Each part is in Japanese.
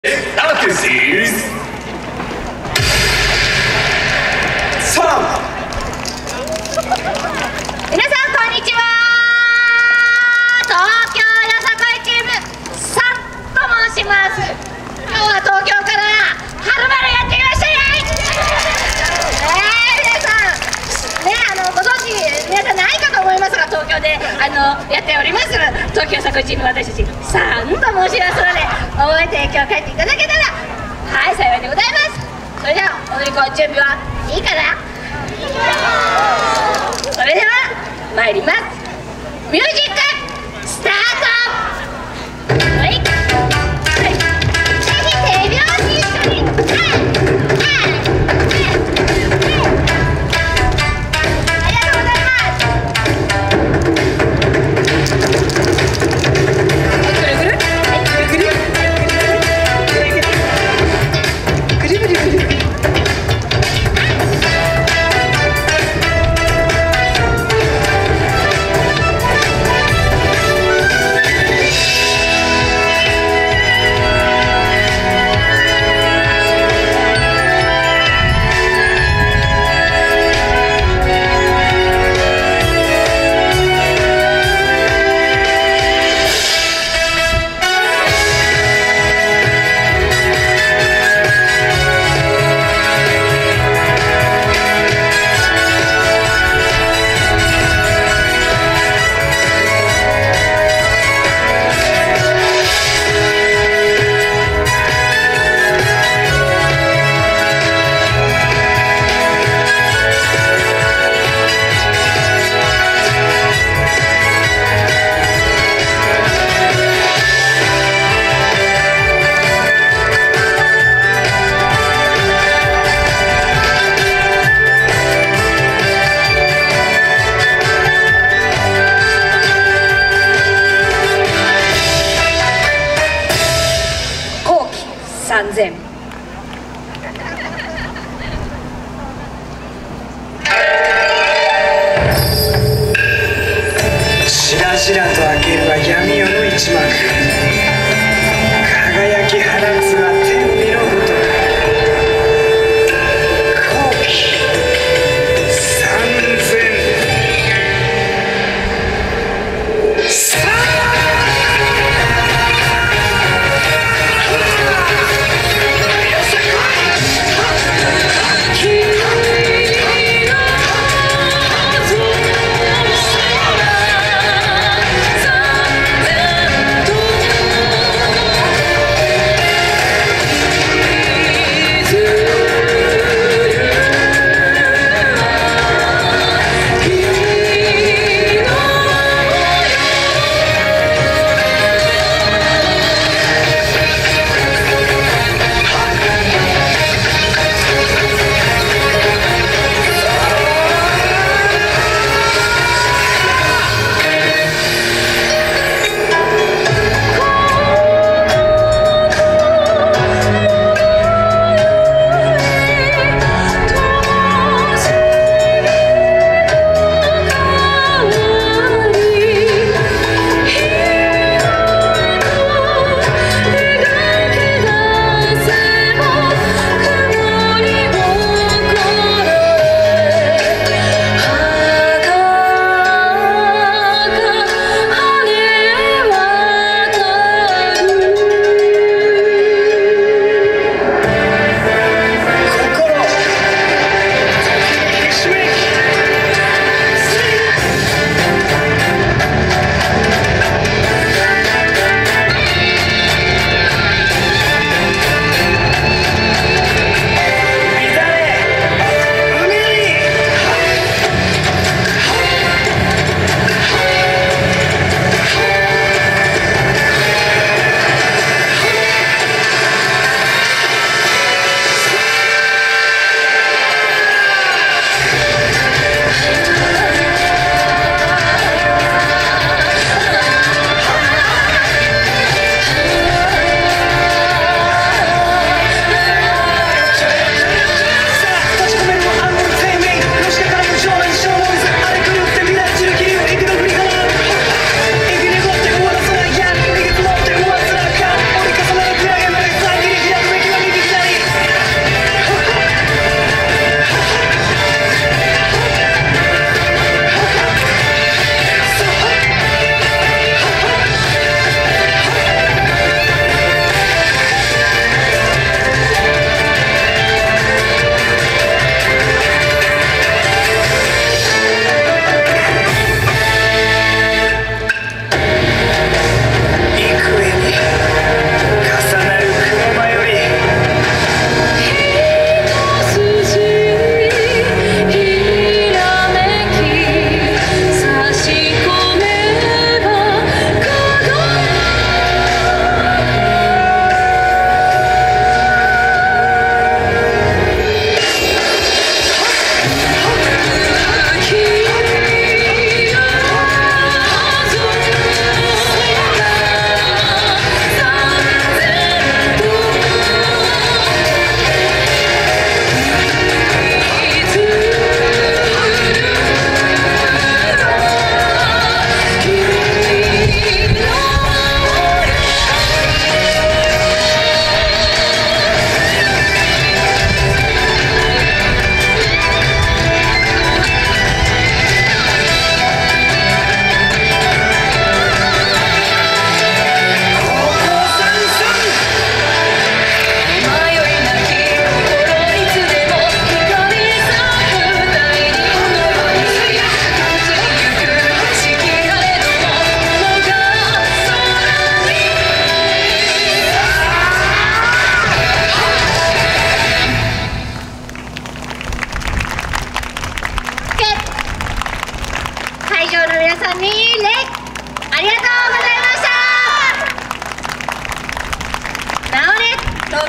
This is Sam。 皆さんこんにちは。東京よさこいチームサンと申します。今日は東京からはるばるやってきましたよ。皆さんご存知皆さんないかと思いますが、東京でやっております東京よさこいチーム、私たちサンと申しますので、覚えて今日帰っていただけたらはい幸いでございます。それでは踊り子準備はいいかな。それでは参ります。ミュージックスタート。はい、はい、ぜひ手拍子一緒に。ありがとうございます。ぐるぐる、はい、ぐるぐる、ぐるぐる、ぐるぐるぐるぐる。3000。 しらしらと明けるは闇夜の一幕、輝き放つは天日のごとく、後期3000。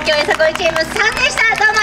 東京よさこいチーム3でした。どうも